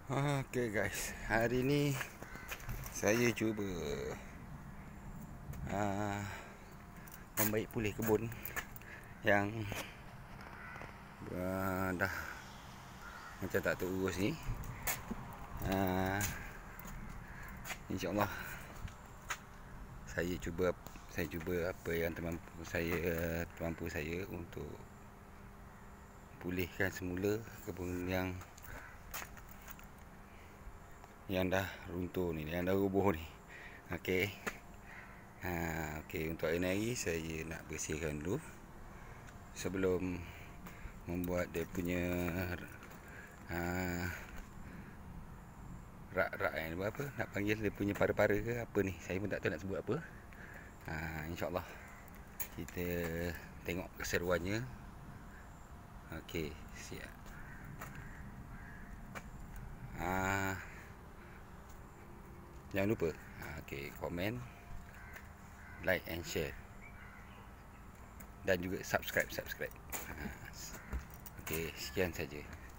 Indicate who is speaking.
Speaker 1: Okay guys, hari ni saya cuba membaik pulih kebun yang dah macam tak terurus ni. InsyaAllah saya cuba apa yang termampu saya untuk pulihkan semula kebun yang dah runtuh ni, yang dah roboh ni. Okey. Untuk hari ni saya nak bersihkan dulu sebelum membuat dia punya rak-rak yang apa nak panggil dia punya para-para ke apa ni, saya pun tak tahu nak sebut apa. InsyaAllah kita tengok keseruannya. Okey, siap. Jangan lupa komen, like and share, dan juga subscribe. Okey, sekian saja.